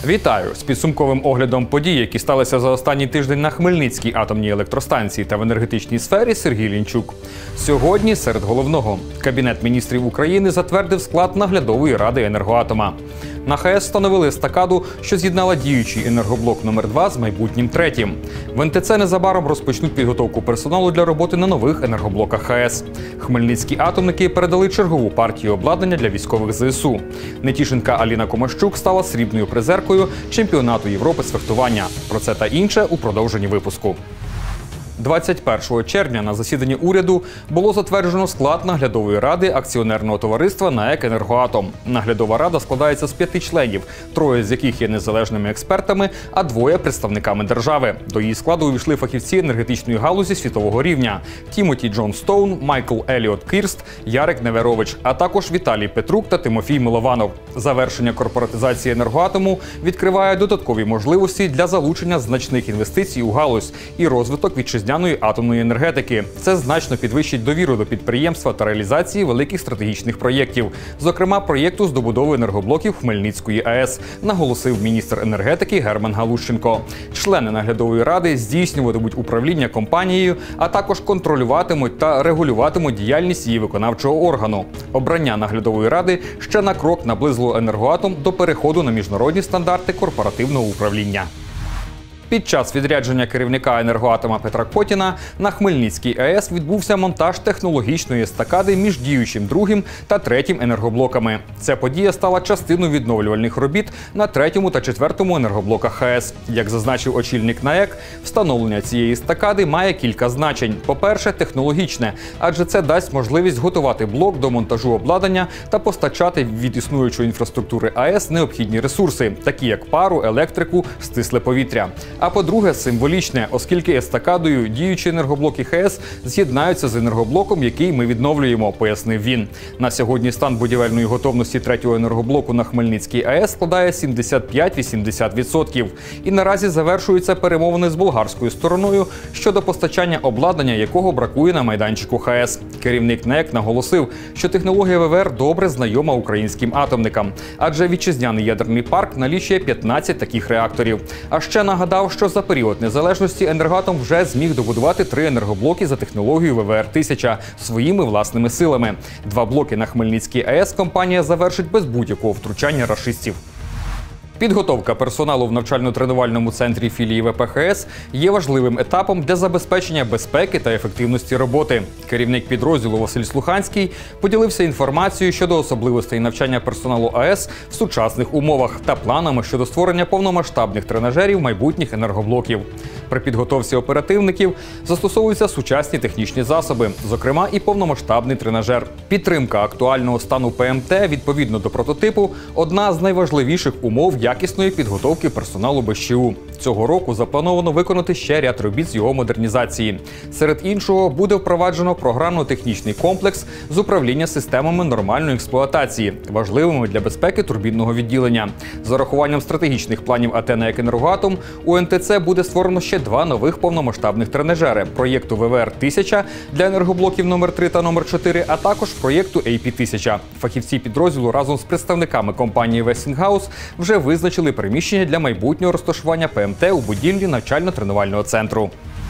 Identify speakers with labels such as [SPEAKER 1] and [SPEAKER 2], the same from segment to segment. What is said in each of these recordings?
[SPEAKER 1] Вітаю! З підсумковим оглядом подій, які сталися за останній тиждень на Хмельницькій атомній електростанції та в енергетичній сфері, Сергій Лінчук. Сьогодні серед головного. Кабінет міністрів України затвердив склад наглядової ради «Енергоатома». На ХАЕС встановили естакаду, що з'єднала діючий енергоблок номер 2 з майбутнім третім. В НТЦ незабаром розпочнуть підготовку персоналу для роботи на нових енергоблоках ХАЕС. Хмельницькі атомники передали чергову партію обладнання для військових ЗСУ. Нетішинка Аліна Комащук стала срібною призеркою чемпіонату Європи з фехтування. Про це та інше у продовженні випуску. 21 червня на засіданні уряду було затверджено склад наглядової ради акціонерного товариства НАЕК «Енергоатом». Наглядова рада складається з 5 членів, 3 з яких є незалежними експертами, а 2 – представниками держави. До її складу увійшли фахівці енергетичної галузі світового рівня – Тімоті Джон Стоун, Майкл Еліот Кірст, Ярик Неверович, а також Віталій Петрук та Тимофій Милованов. Завершення корпоратизації «Енергоатому» відкриває додаткові можливості для залучення значних інвестицій у галузь і розвиток вітчизняної атомної енергетики. Це значно підвищить довіру до підприємства та реалізації великих стратегічних проєктів, зокрема проєкту з добудови енергоблоків Хмельницької АЕС, наголосив міністр енергетики Герман Галущенко. Члени наглядової ради здійснюватимуть управління компанією, а також контролюватимуть та регулюватимуть діяльність її виконавчого органу. Обрання наглядової ради ще на крок наблизило «Енергоатом» до переходу на міжнародні стандарти корпоративного управління. Під час відрядження керівника «Енергоатома» Петра Котіна на Хмельницькій АЕС відбувся монтаж технологічної естакади між діючим другим та третім енергоблоками. Ця подія стала частиною відновлювальних робіт на третьому та четвертому енергоблоках ХАЕС. Як зазначив очільник НАЕК, встановлення цієї естакади має кілька значень. По-перше, технологічне, адже це дасть можливість готувати блок до монтажу обладнання та постачати від існуючої інфраструктури АЕС необхідні ресурси, такі як пару, електрику, стисле повітря. А по-друге, символічне, оскільки естакадою діючі енергоблоки ХАЕС з'єднаються з енергоблоком, який ми відновлюємо, пояснив він. На сьогодні стан будівельної готовності третього енергоблоку на Хмельницькій АЕС складає 75-80%. І наразі завершуються перемовини з болгарською стороною щодо постачання обладнання, якого бракує на майданчику ХАЕС. Керівник НАЕК наголосив, що технологія ВВР добре знайома українським атомникам, адже вітчизняний ядерний парк налічує 15 таких реакторів. А ще нагадав, що за період незалежності «Енергоатом» вже зміг добудувати 3 енергоблоки за технологією ВВР-1000 своїми власними силами. 2 блоки на Хмельницькій АЕС компанія завершить без будь-якого втручання рашистів. Підготовка персоналу в навчально-тренувальному центрі філії ВПХС є важливим етапом для забезпечення безпеки та ефективності роботи. Керівник підрозділу Василь Слуханський поділився інформацією щодо особливостей навчання персоналу АЕС в сучасних умовах та планами щодо створення повномасштабних тренажерів майбутніх енергоблоків. При підготовці оперативників застосовуються сучасні технічні засоби, зокрема і повномасштабний тренажер. Підтримка актуального стану ПМТ відповідно до прототипу – одна з найважливіших умов якісної підготовки персоналу БЩУ. Цього року заплановано виконати ще ряд робіт з його модернізації. Серед іншого, буде впроваджено програмно-технічний комплекс з управління системами нормальної експлуатації, важливими для безпеки турбінного відділення. З урахуванням стратегічних планів АТ «НАЕК «Енергоатом» у НТЦ буде створено ще 2 нових повномасштабних тренажери – проєкту ВВР-1000 для енергоблоків номер 3 та номер 4, а також проєкту AP-1000. Фахівці підрозділу разом з представниками компанії Westinghouse вже визначили приміщення для майбутнього розташування ПМТ у будівлі навчально-тренувального центру.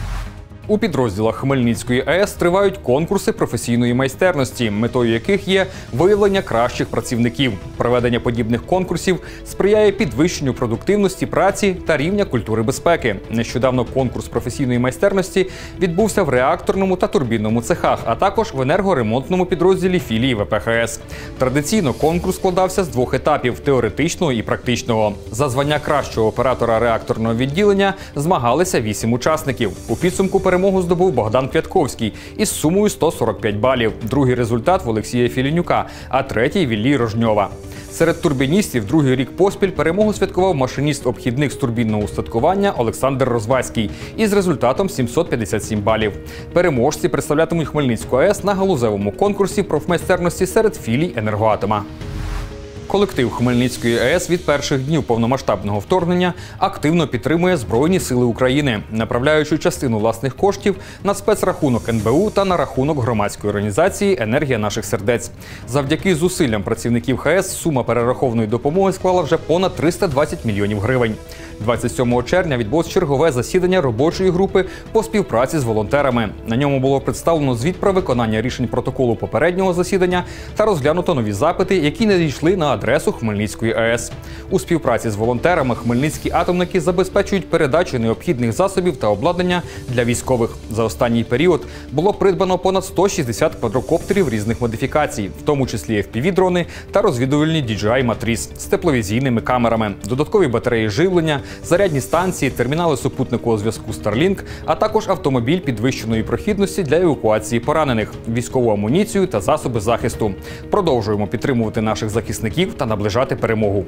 [SPEAKER 1] У підрозділах Хмельницької АЕС тривають конкурси професійної майстерності, метою яких є виявлення кращих працівників. Проведення подібних конкурсів сприяє підвищенню продуктивності праці та рівня культури безпеки. Нещодавно конкурс професійної майстерності відбувся в реакторному та турбінному цехах, а також в енергоремонтному підрозділі філії ВПХС. Традиційно конкурс складався з 2 етапів – теоретичного і практичного. За звання кращого оператора реакторного відділення змагалися 8 учасників. У підсумку перемогу здобув Богдан Квятковський із сумою 145 балів. Другий результат в Олексія Філінюка, а третій – Віллі Рожньова. Серед турбіністів другий рік поспіль перемогу святкував машиніст обхідних з турбінного устаткування Олександр Розваський із результатом 757 балів. Переможці представлятимуть Хмельницьку АЕС на галузевому конкурсі профмайстерності серед філій «Енергоатома». Колектив Хмельницької АЕС від перших днів повномасштабного вторгнення активно підтримує Збройні сили України, направляючи частину власних коштів на спецрахунок НБУ та на рахунок громадської організації «Енергія наших сердець». Завдяки зусиллям працівників ХАЕС сума перерахованої допомоги склала вже понад 320 мільйонів гривень. 27 червня відбулось чергове засідання робочої групи по співпраці з волонтерами. На ньому було представлено звіт про виконання рішень протоколу попереднього засідання та розглянуто нові запити, які надійшли на адресу Хмельницької АЕС. У співпраці з волонтерами хмельницькі атомники забезпечують передачу необхідних засобів та обладнання для військових. За останній період було придбано понад 160 квадрокоптерів різних модифікацій, в тому числі FPV-дрони та розвідувальні DJI Matrice з тепловізійними камерами, додаткові батареї живлення, зарядні станції, термінали супутникового зв'язку Starlink, а також автомобіль підвищеної прохідності для евакуації поранених, військову амуніцію та засоби захисту. Продовжуємо підтримувати наших захисників та наближати перемогу.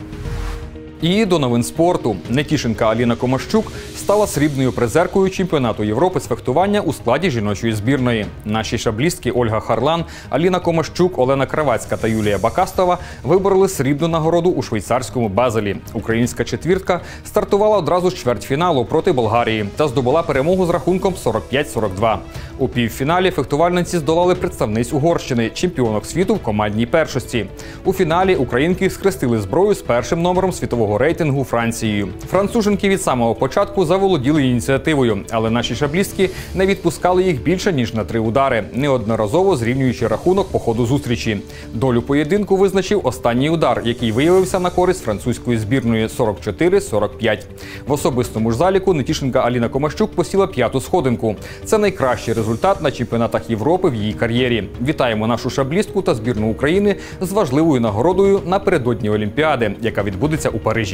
[SPEAKER 1] І до новин спорту. Нетішинка Аліна Комащук стала срібною призеркою чемпіонату Європи з фехтування у складі жіночої збірної. Наші шаблістки Ольга Харлан, Аліна Комащук, Олена Кравацька та Юлія Бакастова вибороли срібну нагороду у швейцарському Базелі. Українська четвірка стартувала одразу з чвертьфіналу проти Болгарії та здобула перемогу з рахунком 45-42. У півфіналі фехтувальниці здолали представниць Угорщини, чемпіонок світу в командній першості. У фіналі українки схрестили зброю з першим номером світового рейтингу Францією. Француженки від самого початку заволоділи ініціативою, але наші шаблістки не відпускали їх більше, ніж на 3 удари, неодноразово зрівнюючи рахунок по ходу зустрічі. Долю поєдинку визначив останній удар, який виявився на користь французької збірної 44-45. В особистому ж заліку нетішинка Аліна Комащук посіла 5-ту сходинку. Це найкращий результат на чемпіонатах Європи в її кар'єрі. Вітаємо нашу шаблістку та збірну України з важливою нагородою напередодні Олімпіади, яка відбудеться у Парижі.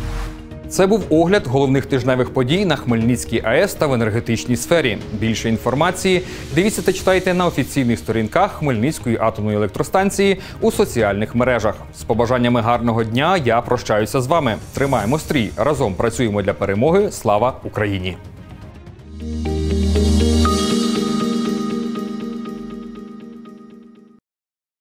[SPEAKER 1] Це був огляд головних тижневих подій на Хмельницькій АЕС та в енергетичній сфері. Більше інформації дивіться та читайте на офіційних сторінках Хмельницької атомної електростанції у соціальних мережах. З побажаннями гарного дня я прощаюся з вами. Тримаємо стрій, разом працюємо для перемоги. Слава Україні!